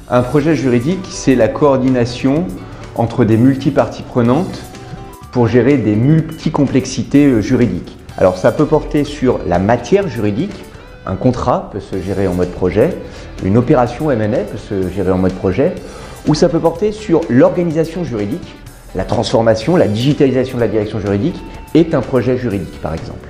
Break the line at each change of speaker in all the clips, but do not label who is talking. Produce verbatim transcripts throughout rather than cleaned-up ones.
Un projet juridique, c'est la coordination entre des multiparties prenantes pour gérer des multicomplexités juridiques. Alors ça peut porter sur la matière juridique, un contrat peut se gérer en mode projet, une opération M and A peut se gérer en mode projet, ou ça peut porter sur l'organisation juridique, la transformation, la digitalisation de la direction juridique est un projet juridique par exemple.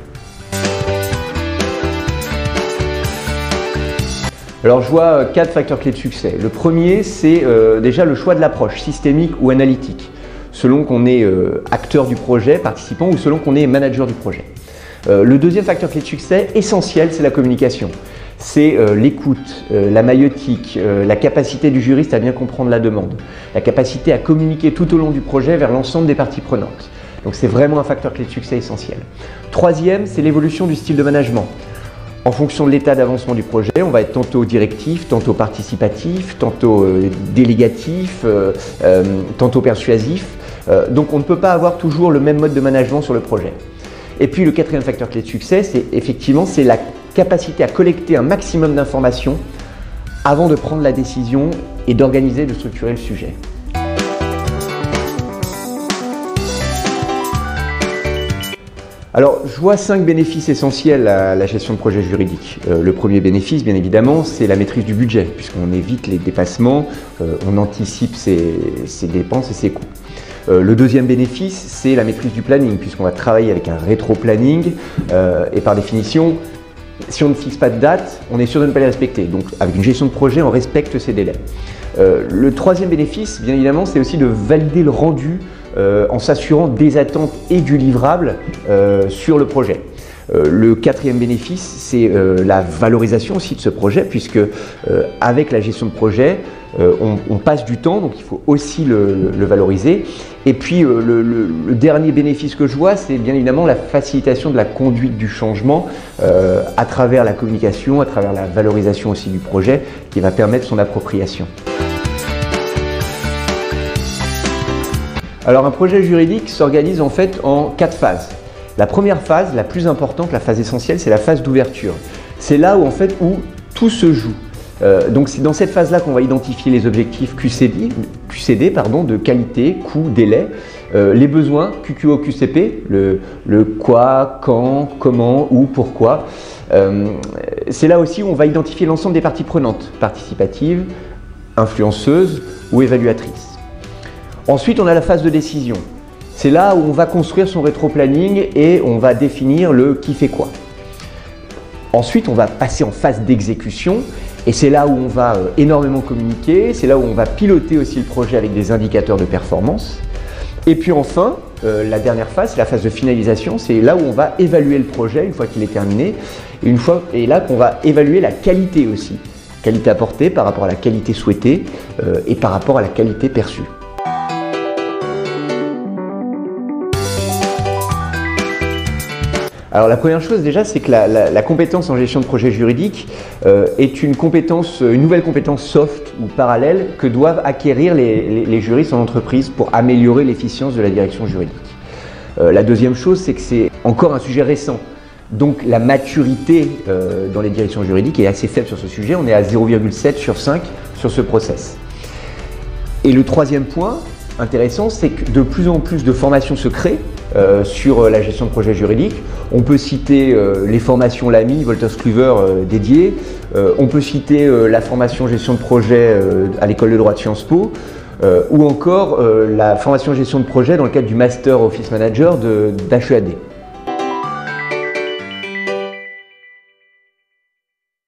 Alors je vois quatre facteurs clés de succès. Le premier, c'est euh, déjà le choix de l'approche, systémique ou analytique, selon qu'on est euh, acteur du projet, participant, ou selon qu'on est manager du projet. Euh, le deuxième facteur clé de succès, essentiel, c'est la communication. C'est euh, l'écoute, euh, la maïeutique, euh, la capacité du juriste à bien comprendre la demande, la capacité à communiquer tout au long du projet vers l'ensemble des parties prenantes. Donc c'est vraiment un facteur clé de succès essentiel. Troisième, c'est l'évolution du style de management. En fonction de l'état d'avancement du projet, on va être tantôt directif, tantôt participatif, tantôt euh, délégatif, euh, euh, tantôt persuasif. Euh, donc on ne peut pas avoir toujours le même mode de management sur le projet. Et puis le quatrième facteur clé de succès, c'est effectivement c'est la capacité à collecter un maximum d'informations avant de prendre la décision et d'organiser, de structurer le sujet. Alors, je vois cinq bénéfices essentiels à la gestion de projet juridique. Euh, le premier bénéfice, bien évidemment, c'est la maîtrise du budget, puisqu'on évite les dépassements, euh, on anticipe ses, ses dépenses et ses coûts. Euh, le deuxième bénéfice, c'est la maîtrise du planning, puisqu'on va travailler avec un rétro-planning, euh, et par définition, si on ne fixe pas de date, on est sûr de ne pas les respecter. Donc, avec une gestion de projet, on respecte ces délais. Euh, le troisième bénéfice, bien évidemment, c'est aussi de valider le rendu Euh, en s'assurant des attentes et du livrable euh, sur le projet. Euh, le quatrième bénéfice, c'est euh, la valorisation aussi de ce projet, puisque euh, avec la gestion de projet, euh, on, on passe du temps, donc il faut aussi le, le, le valoriser. Et puis euh, le, le, le dernier bénéfice que je vois, c'est bien évidemment la facilitation de la conduite du changement euh, à travers la communication, à travers la valorisation aussi du projet, qui va permettre son appropriation. Alors un projet juridique s'organise en fait en quatre phases. La première phase, la plus importante, la phase essentielle, c'est la phase d'ouverture. C'est là où en fait où tout se joue. Euh, donc c'est dans cette phase-là qu'on va identifier les objectifs Q C D, Q C D pardon, de qualité, coût, délai, euh, les besoins Q Q O Q C P, le, le quoi, quand, comment, où, pourquoi. Euh, c'est là aussi où on va identifier l'ensemble des parties prenantes, participatives, influenceuses ou évaluatrices. Ensuite, on a la phase de décision. C'est là où on va construire son rétro-planning et on va définir le qui fait quoi. Ensuite, on va passer en phase d'exécution et c'est là où on va énormément communiquer, c'est là où on va piloter aussi le projet avec des indicateurs de performance. Et puis enfin, euh, la dernière phase, c'est la phase de finalisation, c'est là où on va évaluer le projet une fois qu'il est terminé et, une fois, et là qu'on va évaluer la qualité aussi. Qualité apportée par rapport à la qualité souhaitée euh, et par rapport à la qualité perçue. Alors la première chose déjà, c'est que la, la, la compétence en gestion de projet juridique euh, est une compétence, une nouvelle compétence soft ou parallèle que doivent acquérir les, les, les juristes en entreprise pour améliorer l'efficience de la direction juridique. Euh, la deuxième chose, c'est que c'est encore un sujet récent. Donc la maturité euh, dans les directions juridiques est assez faible sur ce sujet, on est à zéro virgule sept sur cinq sur ce process. Et le troisième point intéressant, c'est que de plus en plus de formations se créent euh, sur la gestion de projet juridique. On peut citer euh, les formations L A M I, Wolters Kluwer euh, dédiées. Euh, on peut citer euh, la formation gestion de projet euh, à l'école de droit de Sciences Po. Euh, ou encore euh, la formation gestion de projet dans le cadre du Master Office Manager d'H E A D.